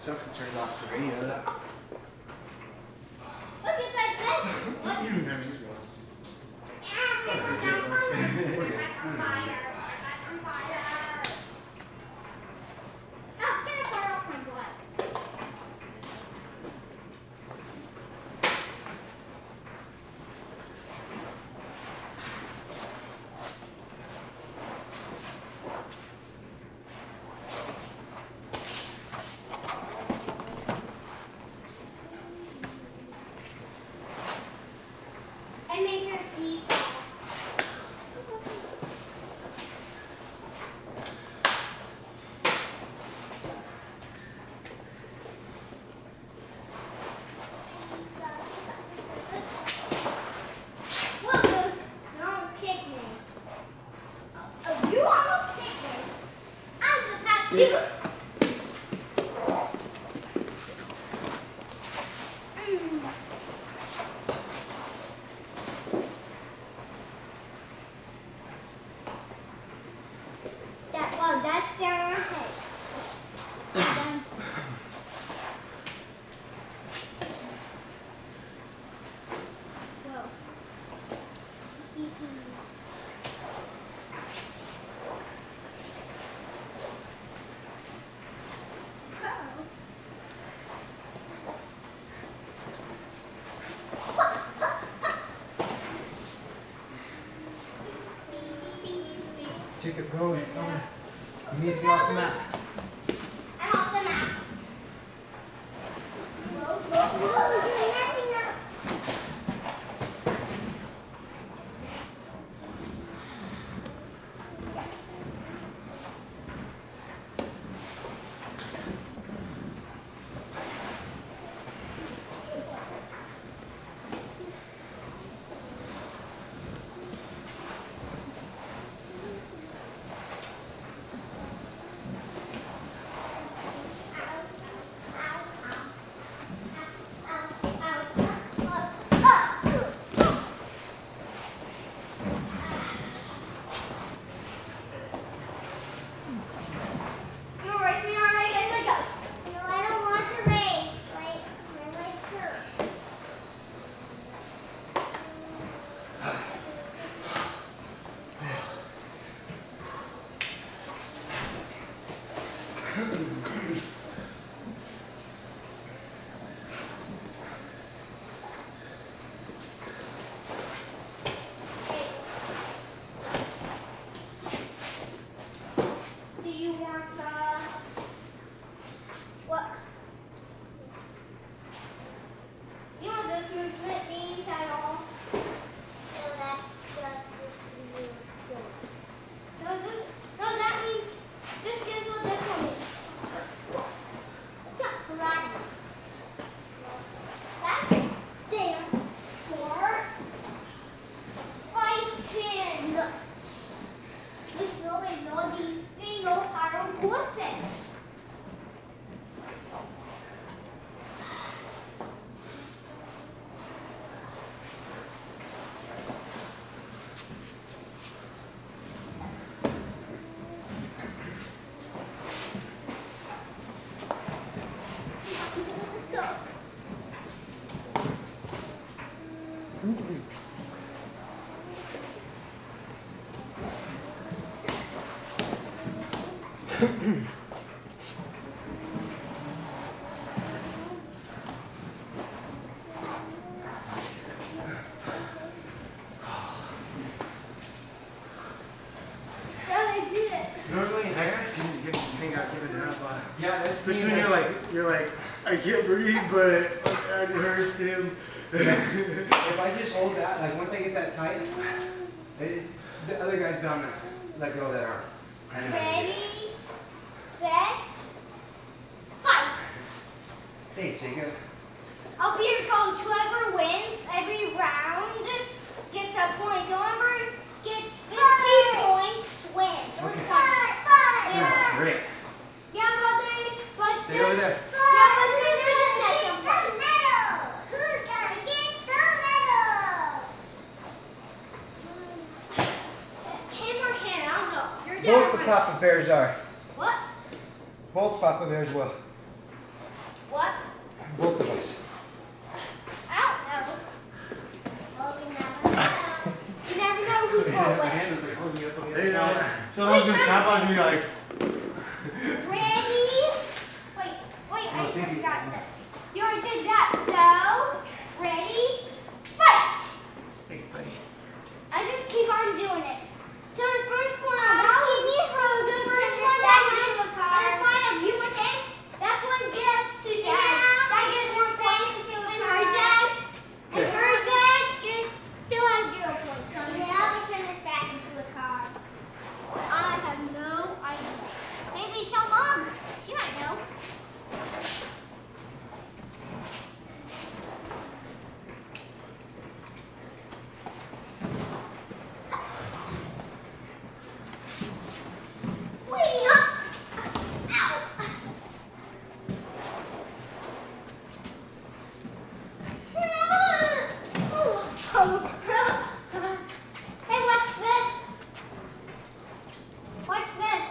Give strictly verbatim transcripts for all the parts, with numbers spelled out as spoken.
sucks it turns off the radio. Look, it's like this. What? I mean, just realized. Yeah, I'm on fire. I'm on fire. I'm on fire. Oh, get a fire off my blood. I made her seesaw. Well, Luke, you almost kicked me. Oh, you almost kicked me. I'm the fast keeper. That, wow, that's stereotype. Done. Whoa. Jacob, go. Go. You need to be off the mat. I'm off the map. Whoa, whoa, whoa, you're messing up. Do you want uh what? You want this movement means at all? So that's just this movement. No, this no that means just guess what this one means. Yeah, karate. That's stand for fighting. There's no way know these single hieroglyphics. Let's go. Yeah, they did it. Normally, next time you get hang out, give it up. Uh, Yeah, that's especially when you're like, you're like, I can't breathe, but it hurts too. If I just hold that, like once I get that tight, it, the other guy's bound to let go of that arm. Ready, set, fight. Thanks, Jacob. I'll be your coach. Whoever wins every round gets a point. Whoever gets fifty points wins. Okay. Fight, fight. Yeah, great. Yeah, but they, but Stay over there. Yeah, but then there's a second place. Who's gonna get the medal? Him or him? I don't know. You're down. Both the Papa Bears are. What? Both Papa Bears will. was gonna tap on me like. Ready? Wait, wait, I No, thank you. forgot this. You already did that, so ready, fight! Thanks, buddy. I just keep on doing it. So the first one, um, that can you hold the first one that wins in front of you, okay? That one gets to down. That gets one point. And her dad, and her dad gets, still has zero points. So now we turn this back into a car. I have no idea. Maybe tell mom. She might know. Wait up! Ow! Hey, watch this. Watch this.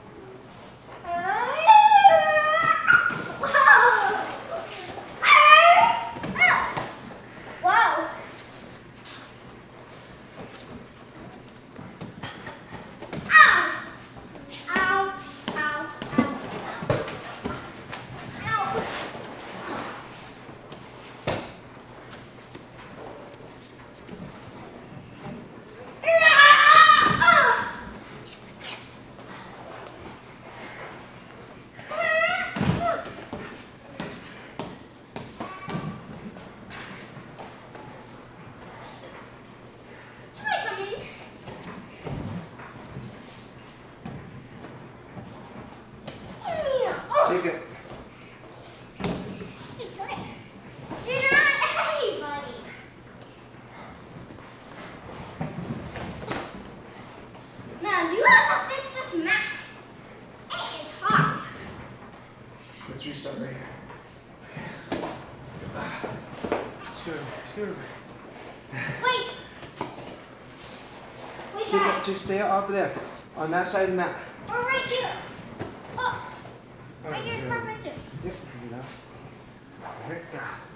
Wow. Ow. Ow. Ow. Ow. Ow. Try come in. Oh. Take it. Hey, come here. You're not anybody. Man, you have to fix this mat. It is hard. Let's restart right here. Scoot, scoot. Wait. Wait, Take guys. it. Just stay up there, on that side of the mat. Or right here. Oh, right here is Alright, perfect too. Yep. There you go. There you go.